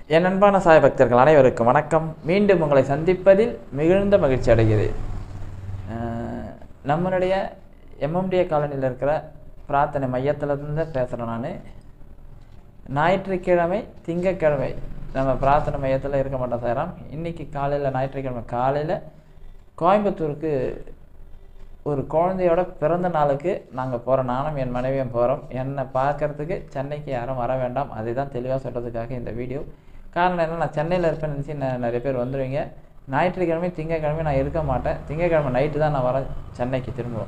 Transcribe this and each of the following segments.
என் அன்பான சாய் பக்தர்கள் அனைவருக்கும் வணக்கம். மீண்டும் உங்களை சந்திப்பதில் மிகுந்த மகிழ்ச்சி அடைகிறேன். நம்மளுடைய எம்எம்டிஏ காலனியில் இருக்கிற பிரார்த்தனை மையத்திலிருந்து பேசுகிறேன். நான் ஞாயிற்றுக்கிழமை திங்கக்கிழமை நம்ம பிரார்த்தனை மையத்தில் இருக்க மாட்டோம் சாராம். இன்றைக்கி காலையில் ஞாயிற்றுக்கிழமை காலையில் கோயம்புத்தூருக்கு ஒரு குழந்தையோட பிறந்த நாளுக்கு நாங்கள் போகிறோம். நானும் என் மனைவியும் போகிறோம். என்னை பார்க்குறதுக்கு சென்னைக்கு யாரும் வர வேண்டாம். அதை தான் தெளிவாக சொல்கிறதுக்காக இந்த வீடியோ. காரணம் என்ன, நான் சென்னையில் இருப்பேன்னு நினச்சி நிறைய பேர் வந்துடுவீங்க. ஞாயிற்றுக்கிழமை திங்கக்கிழமை நான் இருக்க மாட்டேன். திங்கக்கிழமை நைட்டு தான் நான் வரேன் சென்னைக்கு திரும்புவோம்.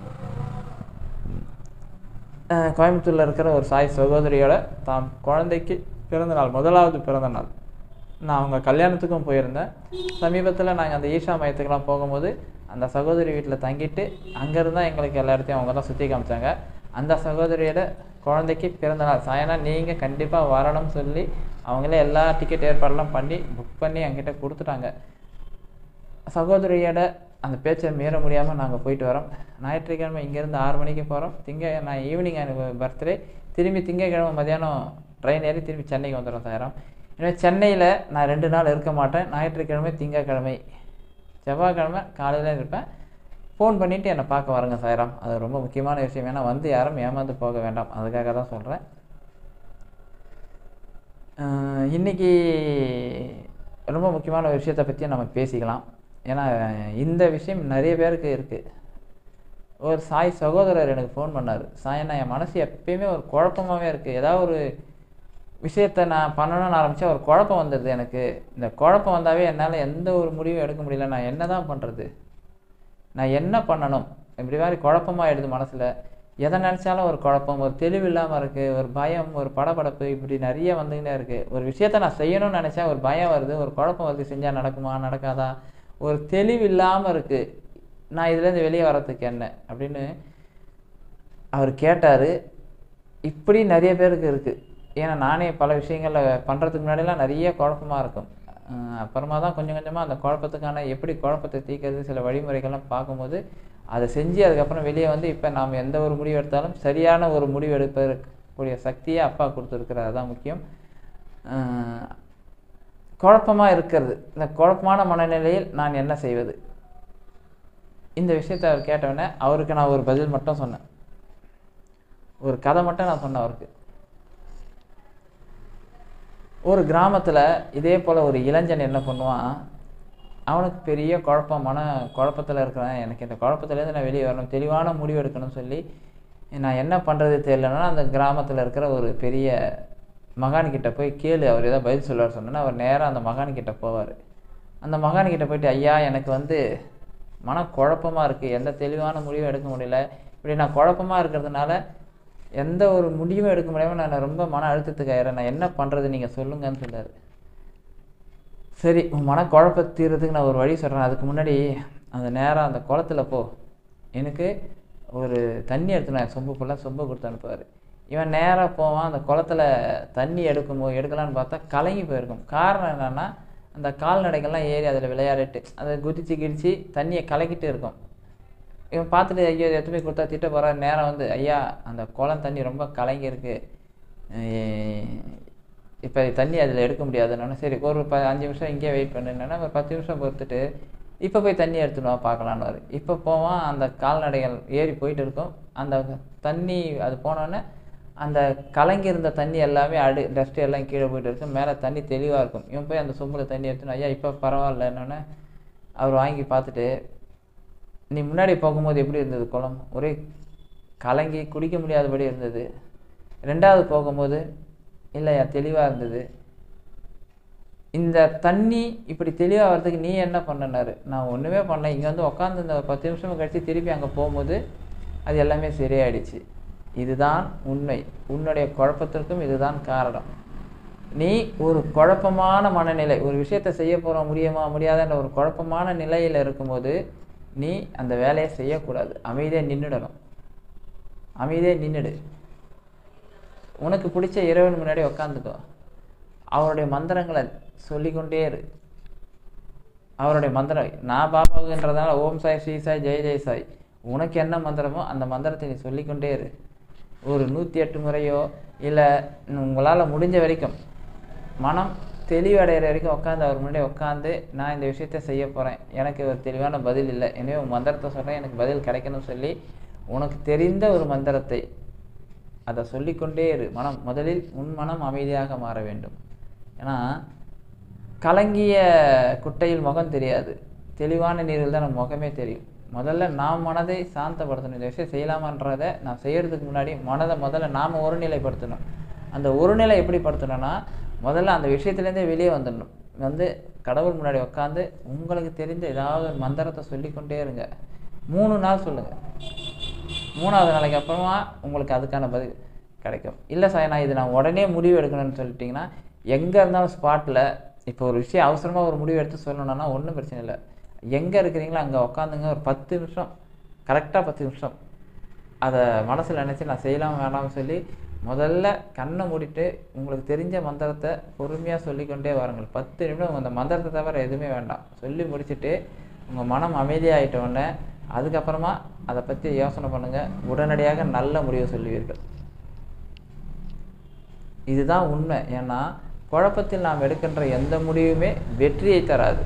கோயம்புத்தூரில் இருக்கிற ஒரு சாய் சகோதரியோட தாம் குழந்தைக்கு பிறந்தநாள், முதலாவது பிறந்தநாள். நான் அவங்க கல்யாணத்துக்கும் போயிருந்தேன். சமீபத்தில் நாங்கள் அந்த ஈஷா மையத்துக்கெலாம் போகும்போது அந்த சகோதரி வீட்டில் தங்கிட்டு அங்கேருந்தான் எங்களுக்கு எல்லா இடத்தையும் அவங்க தான் சுற்றி காமிச்சாங்க. அந்த சகோதரியோட குழந்தைக்கு பிறந்தநாள் சாயனா நீங்கள் கண்டிப்பாக வரணும்னு சொல்லி அவங்களே எல்லா டிக்கெட் ஏற்பாடெல்லாம் பண்ணி புக் பண்ணி என்கிட்ட கொடுத்துட்டாங்க. சகோதரியோட அந்த பேச்சை மீற முடியாமல் நாங்கள் போயிட்டு வரோம். ஞாயிற்றுக்கிழமை இங்கேருந்து 6 மணிக்கு போகிறோம். நான் ஈவினிங் எனக்கு பர்த்டே. திரும்பி திங்கக்கிழமை மதியானம் ட்ரெயின் ஏறி திரும்பி சென்னைக்கு வந்துடுறோம் சாயிரம். எனவே சென்னையில் நான் 2 நாள் இருக்க மாட்டேன். ஞாயிற்றுக்கிழமை திங்கக்கிழமை செவ்வாய்க்கிழமை காலையில் இருப்பேன். ஃபோன் பண்ணிவிட்டு என்னை பார்க்க வரங்க சாயிரம். அது ரொம்ப முக்கியமான விஷயம். ஏன்னா வந்து யாரும் ஏமாந்து போக வேண்டாம், அதுக்காக தான் சொல்கிறேன். இன்றைக்கி ரொம்ப முக்கியமான ஒரு விஷயத்தை பற்றி நம்ம பேசிக்கலாம். ஏன்னா இந்த விஷயம் நிறைய பேருக்கு இருக்குது. ஒரு சாய் சகோதரர் எனக்கு ஃபோன் பண்ணார். சாயனா, என் மனசு எப்பயுமே ஒரு குழப்பமாகவே இருக்குது. ஏதாவது ஒரு விஷயத்தை நான் பண்ணணும்னு ஆரம்பித்தா ஒரு குழப்பம் வந்துடுது எனக்கு. இந்த குழப்பம் வந்தாவே என்னால் எந்த ஒரு முடிவும் எடுக்க முடியல. நான் என்ன தான் பண்ணுறது, நான் என்ன பண்ணணும், இப்படி மாதிரி குழப்பமாகிடுது மனசில். எதை நினச்சாலும் ஒரு குழப்பம், ஒரு தெளிவு இல்லாமல் இருக்குது, ஒரு பயம், ஒரு படபடப்பு, இப்படி நிறைய வந்துக்கிட்டே இருக்குது. ஒரு விஷயத்தை நான் செய்யணும்னு நினச்சா ஒரு பயம் வருது, ஒரு குழப்பம் வருது. செஞ்சால் நடக்குமா நடக்காதா, ஒரு தெளிவு இல்லாமல் இருக்குது. நான் இதுலேருந்து வெளியே வர்றதுக்கு என்ன அப்படின்னு அவர் கேட்டார். இப்படி நிறைய பேருக்கு இருக்குது. ஏன்னா நானே பல விஷயங்களில் பண்ணுறதுக்கு முன்னாடிலாம் நிறைய குழப்பமாக இருக்கும். அப்புறமா தான் கொஞ்சம் கொஞ்சமாக அந்த குழப்பத்துக்கான எப்படி குழப்பத்தை தீர்க்கிறது சில வழிமுறைகள்லாம் பார்க்கும்போது அதை செஞ்சு அதுக்கப்புறம் வெளியே வந்து இப்போ நாம் எந்த ஒரு முடிவு எடுத்தாலும் சரியான ஒரு முடிவு எடுப்பதற்குரிய சக்தியை அப்பா கொடுத்துருக்குறாரு. அதுதான் முக்கியம். குழப்பமாக இருக்கிறது, இந்த குழப்பமான மனநிலையில் நான் என்ன செய்வது, இந்த விஷயத்தை அவர் கேட்டவுடனே அவருக்கு நான் ஒரு பதில் மட்டும் சொன்னேன். ஒரு கதை மட்டும் நான் சொன்னேன் அவருக்கு. ஒரு கிராமத்தில் இதே போல் ஒரு இளைஞன் என்ன பண்ணுவான், அவனுக்கு பெரிய குழப்பமான குழப்பத்தில் இருக்கிறேன், எனக்கு இந்த குழப்பத்துலேருந்து நான் வெளியே வரணும், தெளிவான முடிவு எடுக்கணும்னு சொல்லி நான் என்ன பண்ணுறது தெரியலன்னா அந்த கிராமத்தில் இருக்கிற ஒரு பெரிய மகான்கிட்ட போய் கேளு, அவர் ஏதோ பதில் சொல்லுவார் சொன்னோன்னா அவர் நேராக அந்த மகான்கிட்ட போவார். அந்த மகான்கிட்ட போயிட்டு, ஐயா எனக்கு வந்து மனக்குழப்பமாக இருக்குது, எந்த தெளிவான முடிவும் எடுக்க முடியல, இப்படி நான் குழப்பமாக இருக்கிறதுனால எந்த ஒரு முடிவும் எடுக்க முடியாமல் நான் ரொம்ப மன அழுத்தத்துக்கு ஆயிடுறேன், நான் என்ன பண்ணுறது நீங்கள் சொல்லுங்கன்னு சொன்னார். சரி, உன் மனக்குழப்ப தீர்றதுக்கு நான் ஒரு வழி சொல்கிறேன். அதுக்கு முன்னாடி அந்த நேராக அந்த குளத்தில் போ, எனக்கு ஒரு தண்ணி எடுத்துனேன், சொம்பு ஃபுல்லாக சொம்பு கொடுத்து அனுப்புவார். இவன் நேராக போவான். அந்த குளத்தில் தண்ணி எடுக்கலான்னு பார்த்தா கலங்கி போயிருக்கும். காரணம் என்னென்னா அந்த கால்நடைகள்லாம் ஏறி அதில் விளையாடிட்டு அதை குதிச்சு கிடிச்சு தண்ணியை கலக்கிட்டு இருக்கும். இவன் பார்த்துட்டு ஐயோ எடுத்து போய் கொடுத்தா திட்ட போகிறார். நேரம் வந்து, ஐயா அந்த குளம் தண்ணி ரொம்ப கலங்கி இருக்குது, இப்போ தண்ணி அதில் எடுக்க முடியாதுன்னு. சரி ஒரு 5 நிமிஷம் இங்கே வெயிட் பண்ணுன்னா ஒரு 10 நிமிஷம் பொறுத்துட்டு இப்போ போய் தண்ணி எடுத்துடுவா பார்க்கலான்னு. இப்போ போவான். அந்த கால்நடைகள் ஏறி போயிட்டு இருக்கும். அந்த தண்ணி அது போனோடனே அந்த கலங்கி இருந்த தண்ணி எல்லாமே டஸ்ட்டு எல்லாம் கீழே போயிட்டு இருக்கும். மேலே தண்ணி தெளிவாக இருக்கும். இவன் போய் அந்த சொம்பில் தண்ணி எடுத்துன்னு, ஐயா இப்போ பரவாயில்ல என்னொன்னே அவர் வாங்கி பார்த்துட்டு, நீ முன்னாடி போகும்போது எப்படி இருந்தது குளம், ஒரே கலங்கி குடிக்க முடியாதபடி இருந்தது. 2வது போகும்போது இல்லையா தெளிவாக இருந்தது. இந்த தண்ணி இப்படி தெளிவாக வர்றதுக்கு நீ என்ன பண்ணனாரு. நான் ஒன்றுமே பண்ணல, இங்கே வந்து உட்காந்து இந்த 10 நிமிஷம் கழித்து திருப்பி அங்கே போகும்போது அது எல்லாமே சரியாயிடுச்சு. இதுதான் உண்மை, உன்னுடைய குழப்பத்திற்கும் இதுதான் காரணம். நீ ஒரு குழப்பமான மனநிலை, ஒரு விஷயத்தை செய்ய போகிறோம் முடியுமா முடியாதுன்ற ஒரு குழப்பமான நிலையில் இருக்கும்போது நீ அந்த வேலையை செய்யக்கூடாது. அமைதியாக நின்றுடணும். அமைதியாக நின்றுடு. உனக்கு பிடிச்ச இறைவன் முன்னாடி உட்காந்துக்கோ. அவருடைய மந்திரங்களை சொல்லிக்கொண்டே இரு. அவருடைய மந்திரம், நான் பாபாவுன்றதுனால ஓம் சாய், ஸ்ரீ சாய், ஜெய் ஜெய் சாய், உனக்கு என்ன மந்திரமோ அந்த மந்திரத்தை நீ சொல்லிக்கொண்டே இரு. ஒரு 108 முறையோ இல்லை உங்களால் முடிஞ்ச வரைக்கும் மனம் தெளிவடைகிற வரைக்கும் உட்காந்து அவர் முன்னாடி உட்காந்து நான் இந்த விஷயத்த செய்ய போகிறேன், எனக்கு ஒரு தெளிவான பதில் இல்லை, எனவே ஒரு மந்திரத்தை சொல்கிறேன், எனக்கு பதில் கிடைக்கணும்னு சொல்லி உனக்கு தெரிந்த ஒரு மந்திரத்தை அதை சொல்லிக்கொண்டே இரு. முதலில் உன் மனம் அமைதியாக மாற வேண்டும். ஏன்னா கலங்கிய குட்டையில் முகம் தெரியாது, தெளிவான நீரில் தான் நம்ம முகமே தெரியும். முதல்ல நாம் மனதை சாந்தப்படுத்தணும். இந்த விஷயம் செய்யலாமான்றதை நான் செய்யறதுக்கு முன்னாடி முதல்ல நாம் ஒருநிலைப்படுத்தணும். அந்த ஒருநிலை எப்படி படுத்தணும்னா, முதல்ல அந்த விஷயத்துலேருந்தே வெளியே வந்துடணும். கடவுள் முன்னாடி உட்காந்து உங்களுக்கு தெரிந்த ஏதாவது ஒரு மந்திரத்தை சொல்லிக்கொண்டே இருங்க. 3 நாள் சொல்லுங்கள். 3ஆவது நாளைக்கு அப்புறமா உங்களுக்கு அதுக்கான பதில் கிடைக்கும். இல்லை சார் நான் உடனே முடிவு எடுக்கணும்னு சொல்லிட்டிங்கன்னா, எங்கே இருந்தாலும் ஸ்பாட்டில் இப்போ ஒரு விஷயம் அவசரமாக ஒரு முடிவு எடுத்து சொல்லணும்னா ஒன்றும் பிரச்சனை இல்லை. எங்கே இருக்கிறீங்களோ அங்கே உட்காந்துங்க. ஒரு 10 நிமிஷம், கரெக்டாக 10 நிமிஷம் அதை மனசில் நினச்சி நான் செய்யலாம் வேணாம்னு சொல்லி முதல்ல கண்ணை மூடிட்டு உங்களுக்கு தெரிஞ்ச மந்திரத்தை பொறுமையாக சொல்லிக்கொண்டே வாருங்கள். 10 நிமிடம் அந்த மந்திரத்தை தவிர எதுவுமே வேண்டாம். சொல்லி முடிச்சுட்டு உங்கள் மனம் அமைதியாகிட்ட உடனே அதுக்கப்புறமா அதை பற்றி யோசனை பண்ணுங்கள். உடனடியாக நல்ல முடிவை சொல்லுவீர்கள். இதுதான் உண்மை. ஏன்னா குழப்பத்தில் நாம் எடுக்கின்ற எந்த முடிவுமே வெற்றியை தராது.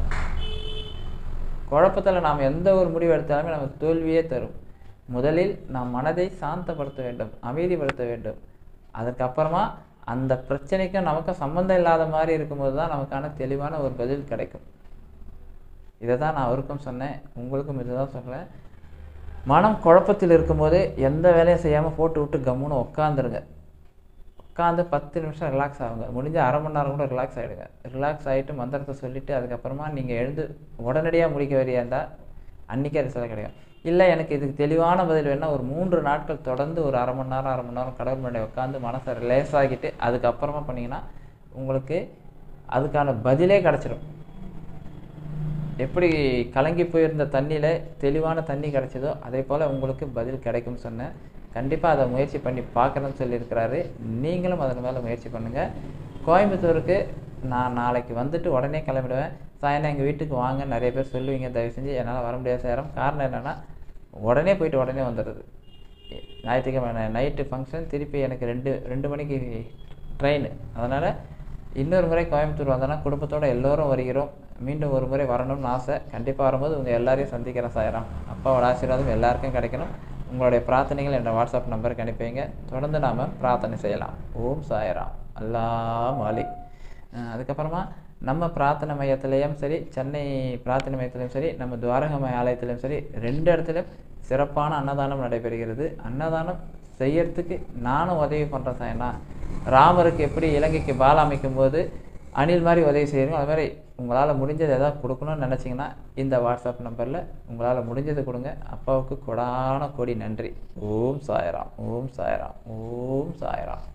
குழப்பத்தில் நாம் எந்த ஒரு முடிவு எடுத்தாலுமே நமக்கு தோல்வியே தரும். முதலில் நாம் மனதை சாந்தப்படுத்த வேண்டும், அமைதிப்படுத்த வேண்டும். அதுக்கப்புறமா அந்த பிரச்சனைக்கும் நமக்கும் சம்மந்தம் இல்லாத மாதிரி இருக்கும்போது தான் நமக்கான தெளிவான ஒரு பதில் கிடைக்கும். இதை தான் நான் அவருக்கும் சொன்னேன், உங்களுக்கும் இதை தான் சொல்கிறேன். மனம் குழப்பத்தில் இருக்கும்போது எந்த வேலையும் செய்யாமல் போட்டு விட்டு கம்முன்னு உட்காந்துருங்க. உட்காந்து 10 நிமிஷம் ரிலாக்ஸ் ஆகுங்க. முடிஞ்ச அரை மணி நேரம் கூட ரிலாக்ஸ் ஆகிடுங்க. ரிலாக்ஸ் ஆகிட்டு மந்திரத்தை சொல்லிவிட்டு அதுக்கப்புறமா நீங்கள் எழுந்து உடனடியாக முடிக்க வரையா இருந்தால் அன்றைக்கே ரிசல்ட் கிடைக்கும். இல்லை எனக்கு இதுக்கு தெளிவான பதில் வேணால் ஒரு 3 நாட்கள் தொடர்ந்து ஒரு அரை மணி நேரம் கடவுள் முன்னாடி உட்காந்து மனசை ரிலாக்ஸ் ஆகிட்டு அதுக்கப்புறமா பண்ணிங்கன்னா உங்களுக்கு அதுக்கான பதிலே கிடச்சிடும். எப்படி கலங்கி போயிருந்த தண்ணியில் தெளிவான தண்ணி கிடைச்சதோ அதே போல் உங்களுக்கு பதில் கிடைக்கும்னு சொன்னேன். கண்டிப்பாக அதை முயற்சி பண்ணி பார்க்கணும்னு சொல்லியிருக்கிறாரு. நீங்களும் அதன் மேலே முயற்சி பண்ணுங்கள். கோயம்புத்தூருக்கு நான் நாளைக்கு வந்துட்டு உடனே கிளம்பிடுவேன். சாயந்தரம் எங்கள் வீட்டுக்கு வாங்க நிறைய பேர் சொல்லுவீங்க, தயவு செஞ்சு என்னால் வர முடியாத சேரம். காரணம் என்னென்னா உடனே போயிட்டு உடனே வந்துடுது. ஞாயிற்றுக்கிழமை நைட்டு ஃபங்க்ஷன், திருப்பி எனக்கு 2 மணிக்கு ட்ரெயின். அதனால் இன்னொரு முறை கோயம்புத்தூர் வந்தோன்னா குடும்பத்தோடு எல்லோரும் வருகிறோம். மீண்டும் ஒரு முறை வரணும்னு ஆசை. கண்டிப்பாக வரும்போது உங்கள் எல்லாரையும் சந்திக்கிறேன் சாயராம். அப்பாவோட ஆசீர்வாதம் எல்லாருக்கும் கிடைக்கணும். உங்களுடைய பிரார்த்தனைகள் என்ற வாட்ஸ்அப் நம்பருக்கு அனுப்பிங்க. தொடர்ந்து நாம் பிரார்த்தனை செய்யலாம். ஓம் சாயராம், அல்லாஹ் மாலிக். அதுக்கப்புறமா நம்ம பிரார்த்தனை மையத்திலையும் சரி, சென்னை பிரார்த்தனை மையத்திலையும் சரி, நம்ம துவாரகமய ஆலயத்திலையும் சரி, 2 இடத்துலையும் சிறப்பான அன்னதானம் நடைபெறுகிறது. அன்னதானம் செய்யறதுக்கு நானும் உதவி பண்ணுறேன் சாயனா. ராமருக்கு எப்படி இலங்கைக்கு பாலம் அமைக்கும் போது அணில் மாதிரி உதவி செய்யணும், அது மாதிரி உங்களால் முடிஞ்சது எதாவது கொடுக்கணும்னு நினச்சிங்கன்னா இந்த வாட்ஸ்அப் நம்பரில் உங்களால் முடிஞ்சது கொடுங்க. அப்பாவுக்கு கோடான கோடி நன்றி. ஓம் சாயராம், ஓம் சாயராம், ஓம் சாயராம்.